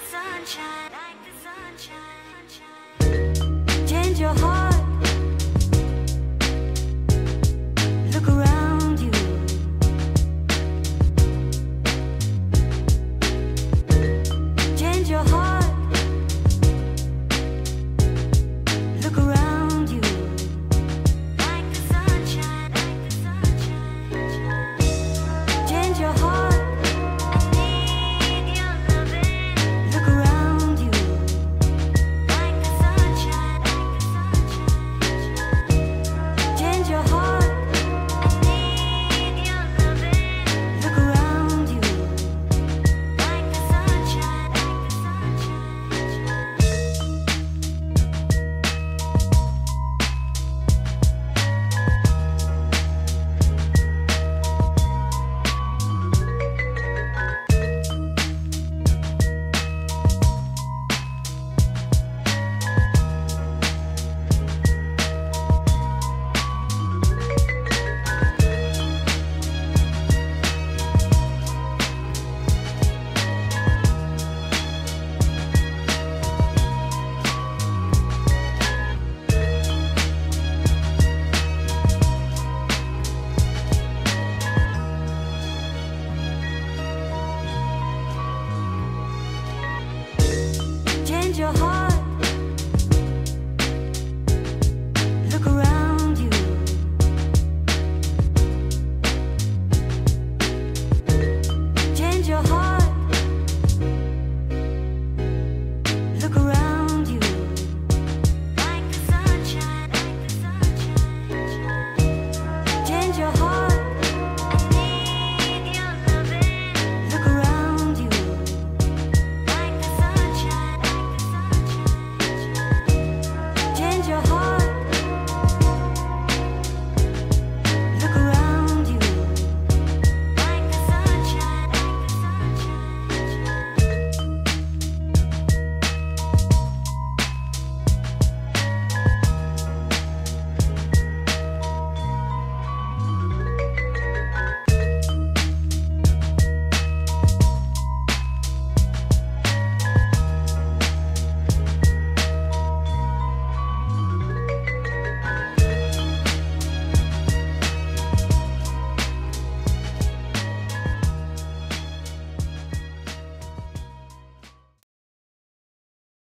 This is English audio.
Change your heart. Look around you. Change your heart. Look around you. Like the sunshine, like the sunshine. Change your heart. I need your loving. Look around you. Like the sunshine, like the sunshine. Change your heart. I need your loving. Look around you. Like the sunshine, like the change your heart.